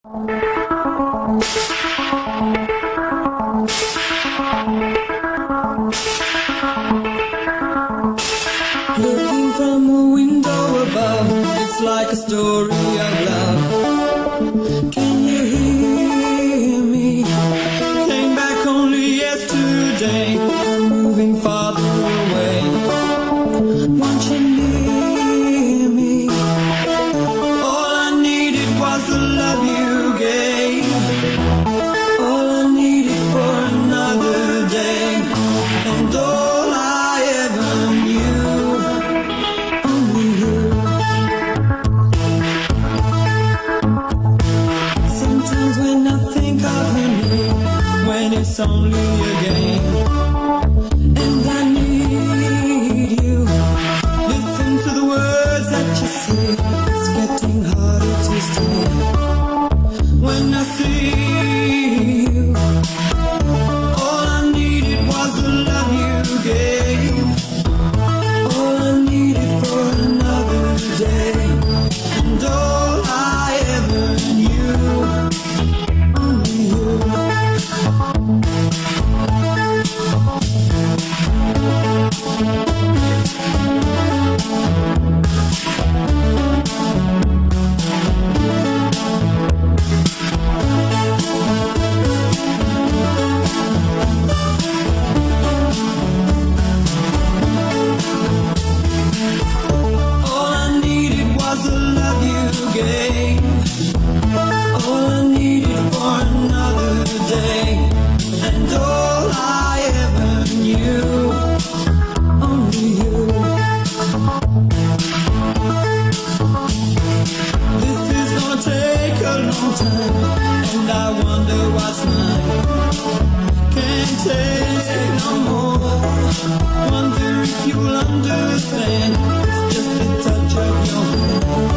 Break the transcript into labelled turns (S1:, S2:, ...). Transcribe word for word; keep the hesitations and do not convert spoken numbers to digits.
S1: Looking from a window above, it's like a story of love. Can you hear me? Came back only yesterday. I'm moving farther away. Won't you near me? All I needed was the love you gave. All I needed for another day. And all I ever knew. Only you. Sometimes when I think of me, when it's only a game, and I need you. Listen to the words that you say. It's getting harder to stay. When I see you, all I needed was the love you gave. All I needed for another day. And all I ever knew. Only you. All I needed was the love you gave. All I needed for another day. And all I ever knew. Only you. This is gonna take a long time, and I wonder what's mine. Can't take no more. Wonder if you'll understand. It's just the touch of your hand.